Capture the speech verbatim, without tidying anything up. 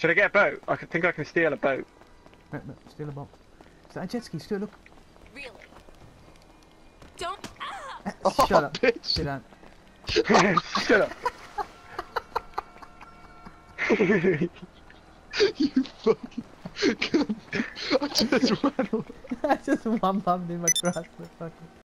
Should I get a boat? I can, think I can steal a boat. No, no, steal a boat. Is that a jet ski? Steal, look. Really? Don't. Ah! Shut Oh, up. bitch. Sit down. Shut up. You fucking cunt. I just ran away. I just one bumped him across the fucking...